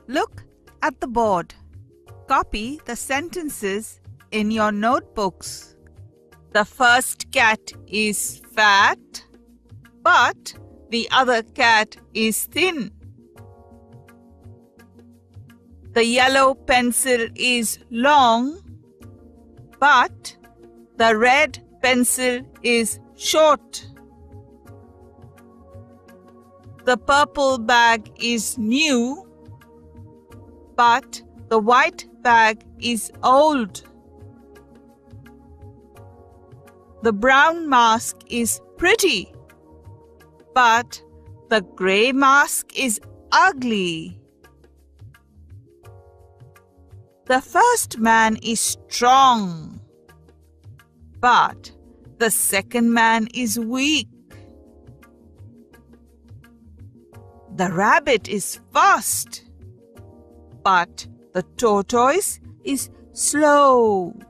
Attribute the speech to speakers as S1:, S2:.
S1: Look at the board. Copy the sentences in your notebooks. The first cat is fat, but the other cat is thin. The yellow pencil is long, but the red pencil is short. The purple bag is new, but the white bag is old. The brown mask is pretty, but the grey mask is ugly. The first man is strong, but the second man is weak. The rabbit is fast, but the tortoise is slow.